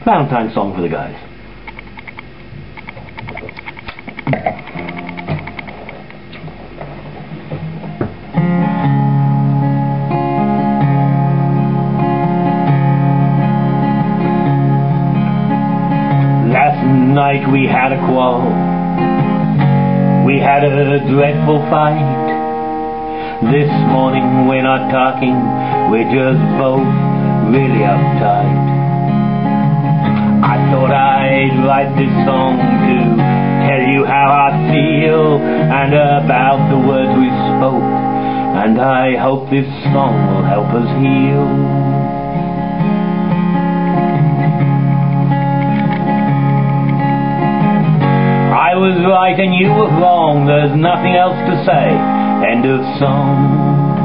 Valentine's song for the guys. Last night we had a quarrel. We had a dreadful fight. This morning we're not talking. We're just both really uptight. I thought I'd write this song to tell you how I feel and about the words we spoke, and I hope this song will help us heal. I was right and you were wrong, there's nothing else to say. End of song.